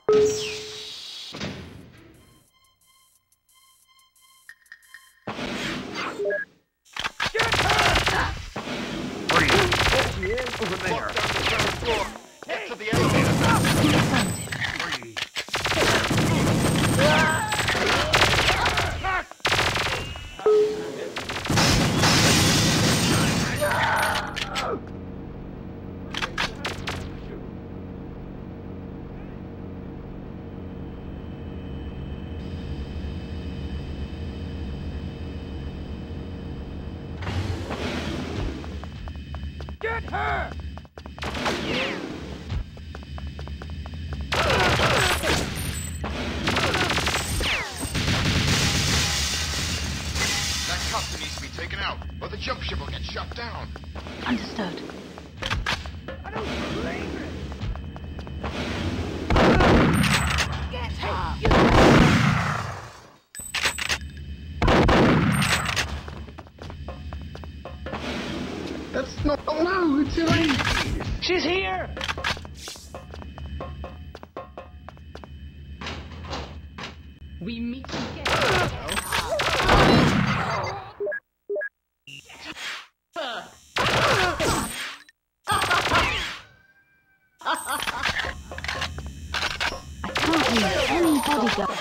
Over there. Get to the elevator. Get her! That captain needs to be taken out, or the jump ship will get shut down. Understood. I don't believe it! Get her! That's not... Oh no, it's Elaine! She's here! We meet again. I can't hear any bodyguard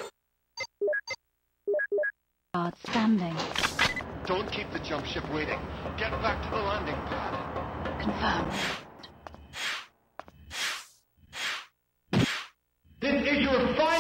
standing. Don't keep the jump ship waiting. Get back to the landing pad. Confirmed. This is your final